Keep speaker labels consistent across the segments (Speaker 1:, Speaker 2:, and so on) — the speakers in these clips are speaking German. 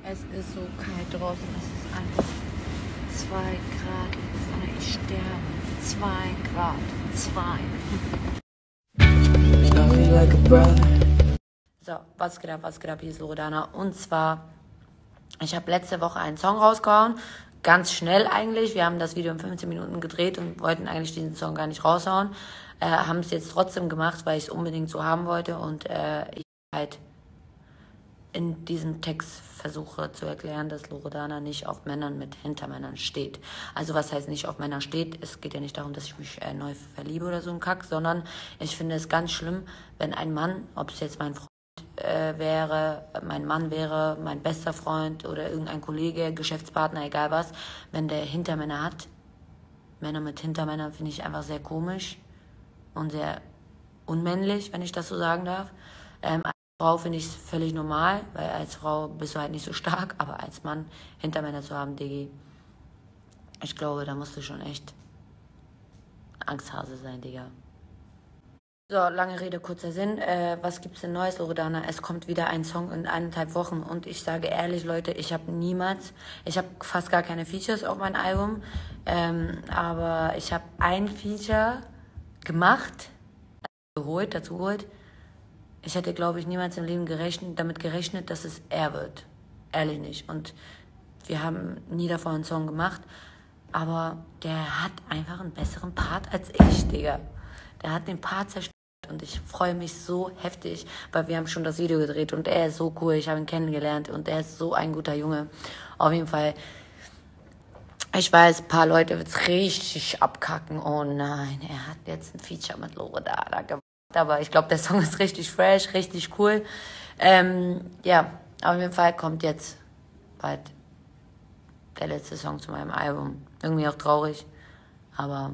Speaker 1: Es ist so kalt draußen, es ist einfach 2 Grad. Alter, ich sterbe. 2 Grad. 2. So, was geht ab, hier ist Loredana. Und zwar, ich habe letzte Woche einen Song rausgehauen. Ganz schnell eigentlich. Wir haben das Video in 15 Minuten gedreht und wollten eigentlich diesen Song gar nicht raushauen. Haben es jetzt trotzdem gemacht, weil ich es unbedingt so haben wollte. Und ich halt in diesem Text versuche zu erklären, dass Loredana nicht auf Männern mit Hintermännern steht. Also was heißt nicht auf Männer steht? Es geht ja nicht darum, dass ich mich neu verliebe oder so ein Kack, sondern ich finde es ganz schlimm, wenn ein Mann, ob es jetzt mein Freund wäre, mein Mann wäre, mein bester Freund oder irgendein Kollege, Geschäftspartner, egal was, wenn der Hintermänner hat. Männer mit Hintermännern finde ich einfach sehr komisch und sehr unmännlich, wenn ich das so sagen darf. Frau finde ich es völlig normal, weil als Frau bist du halt nicht so stark, aber als Mann Hintermänner zu haben, Diggi, ich glaube, da musst du schon echt Angsthase sein, Digga. So, lange Rede, kurzer Sinn. Was gibt's denn Neues, Loredana? Es kommt wieder ein Song in 1,5 Wochen und ich sage ehrlich, Leute, ich habe fast gar keine Features auf meinem Album, aber ich habe ein Feature gemacht, dazu geholt. Ich hätte, glaube ich, niemals im Leben damit gerechnet, dass es er wird. Ehrlich nicht. Und wir haben nie davor einen Song gemacht. Aber der hat einfach einen besseren Part als ich, Digga. Der hat den Part zerstört. Und ich freue mich so heftig, weil wir haben schon das Video gedreht. Und er ist so cool. Ich habe ihn kennengelernt. Und er ist so ein guter Junge. Auf jeden Fall. Ich weiß, ein paar Leute wird es richtig abkacken. Oh nein, er hat jetzt ein Feature mit Loredana gemacht. Aber ich glaube, der Song ist richtig fresh, richtig cool. Ja, auf jeden Fall kommt jetzt bald der letzte Song zu meinem Album. Irgendwie auch traurig, aber...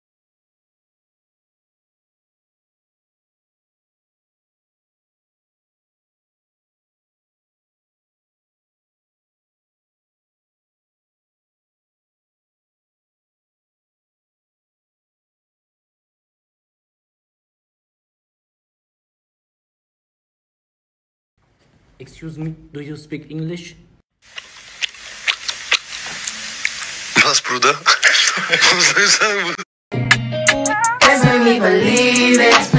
Speaker 2: Excuse me, do you speak English?
Speaker 3: Was, Bruder? Was soll ich sagen, Bruder?
Speaker 4: Let's make me believe it.